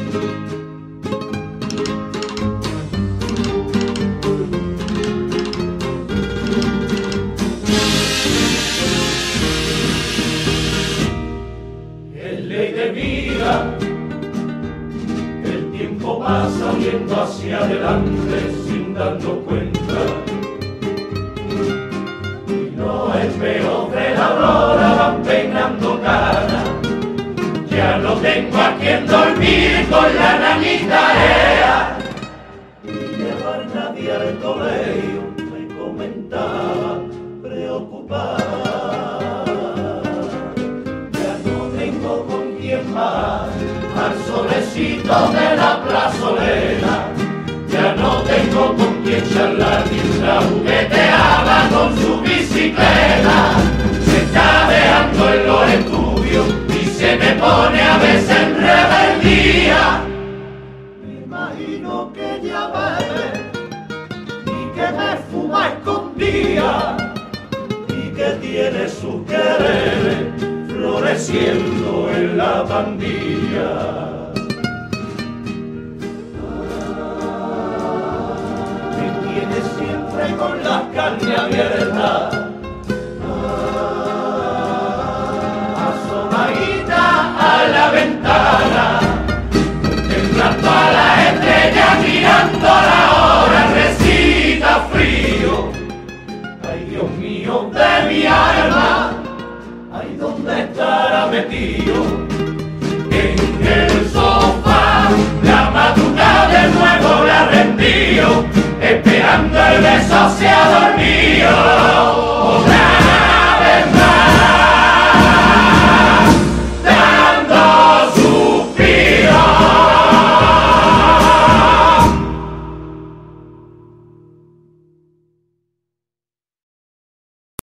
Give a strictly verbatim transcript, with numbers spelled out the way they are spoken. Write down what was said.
El tiempo pasa yendo hacia adelante sin darnos cuenta, y los espejos de la aurora van peinando cara. Ya no tengo a quien dormir con la nanita ea, y llevar nadie al colegio, me comentaba preocupada. Al solecito de la plazoleta, ya no tengo con quien charlar mientras jugueteaba con su bicicleta. Se está dejando en los estudios y se me pone a veces en rebeldía. Me imagino que ella bebe y que me fuma escondida y que tiene sus quereres floreciendo en la pandilla. Ah, me tiene siempre con las carnes abiertas.